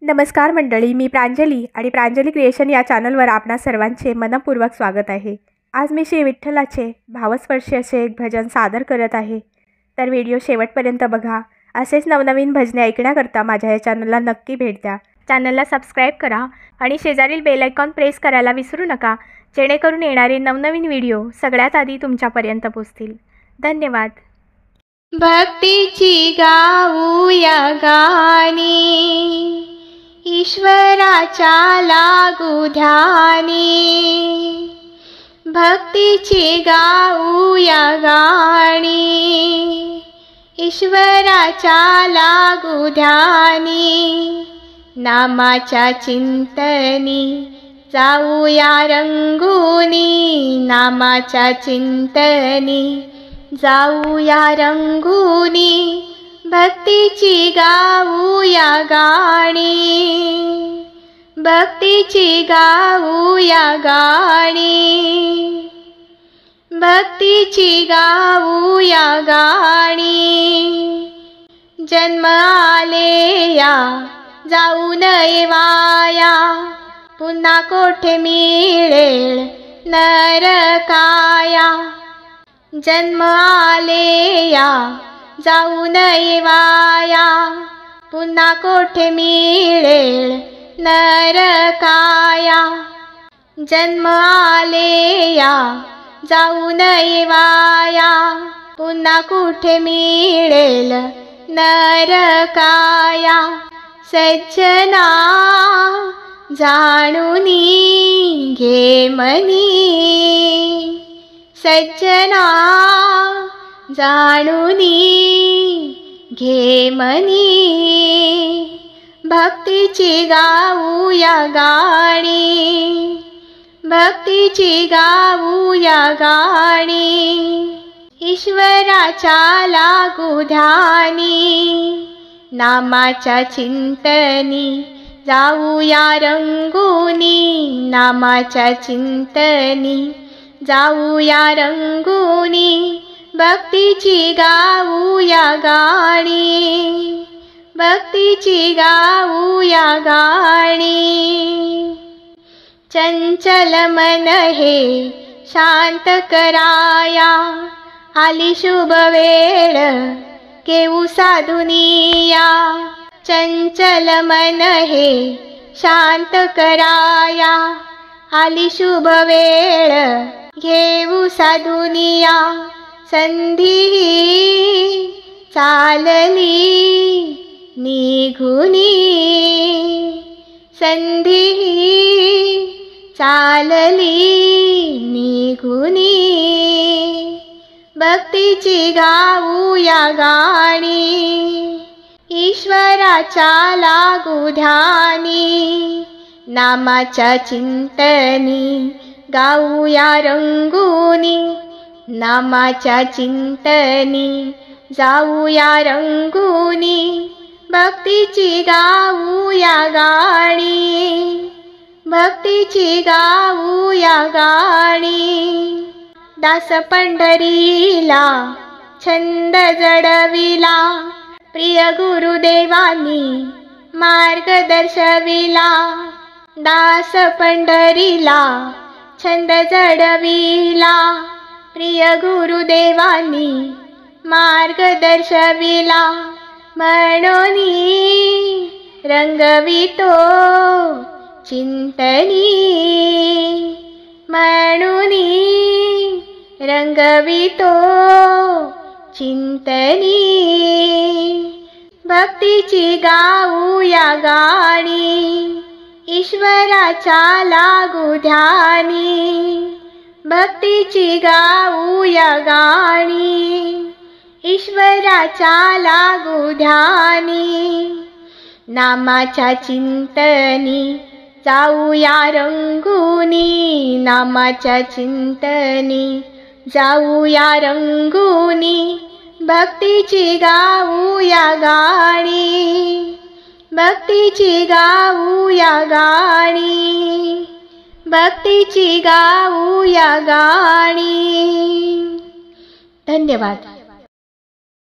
नमस्कार मंडळी, मी प्रांजली आणि प्रांजली क्रिएशन या चॅनलवर आपणा सर्वांचे मनपूर्वक स्वागत आहे। आज मी श्री विठ्ठलाचे भावस्पर्शी असे एक भजन सादर करत आहे, तर व्हिडिओ शेवटपर्यंत बघा। असेच नवनवीन भजने ऐकण्याकरता माझ्या या चॅनलला नक्की भेट द्या। चॅनलला सबस्क्राइब करा आणि शेजारील बेल आयकॉन प्रेस करायला विसरू नका, जेणेकरून येणारे नवनवीन व्हिडिओ सगळ्यात आधी तुमच्यापर्यंत पोहोचतील। धन्यवाद। भक्तीची गाऊया गाणी, ईश्वराच्या लागू ध्यानी। भक्तीची गाऊया गाणी, ईश्वराच्या लागू ध्यानी। नामाच्या चिंतनी जाऊया रंगुनी, नामाच्या चिंतनी जाऊया रंगुनी। भक्तीची गाऊया गाणी, भक्तीची गाऊया गाणी, भक्तीची गाऊया गाणी। जन्म आले या जाऊ नये वाया, पुन्हा कोठे मिळेल नरकाया। जन्म आले या जाऊ नये वाया, पुन्हा कोठे मिळेल नरकाया। जन्म आले या जाऊ नये वाया, पुन्हा कुठे मिळेल नरकाया। सज्जना जाणूनी घे मनी, सज्जना जाणूनी घे मनी। भक्तीची गाऊया गाणी, भक्तीची गाऊया गाणी। ईश्वराच्या लागू ध्यानी, नामाच्या चिंतनी जाऊया रंगुनी, नामाच्या चिंतनी जाऊया रंगुनी। भक्तीची गाऊया गाणी, भक्तीची गाऊया गाणी। चंचल मन हे शांत कराया, आली शुभ वेळ घेऊ साधुनिया। चंचल मन हे शांत कराया, आली शुभ वेळ घेऊ साधुनिया। संधी चालली निघुनी, संधी चालली निघुनी। भक्तीची गाऊया गाणी, ईश्वराच्या लागू ध्यानी। नामाच्या चिंतनी गाऊया रंगुनी, नामाच्या चिंतनी जाऊया रंगुनी। भक्तीची गाऊया गाणी, भक्तीची गाऊया गाणी। दास पंढरीला छंद जडविला, प्रिय गुरुदेवानी मार्ग दर्शविला। दास पंढरीला छंद जडविला, प्रिय गुरुदेवानी मार्ग दर्शविला। म्हणूनी रंगवितो चिंतनी, म्हणूनी रंगवितो चिंतनी। भक्तीची गाऊया गाणी, ईश्वराच्या लागू ध्यानी। भक्तीची गाऊया गाणी, ईश्वराच्या लागू ध्यानी। नामाच्या चिंतनी जाऊया रंगुनी, नामाच्या चिंतनी जाऊया रंगुनी। भक्तीची गाऊया गाणी, भक्तीची गाऊया गाणी, भक्तीची गाऊया गाणी। धन्यवाद।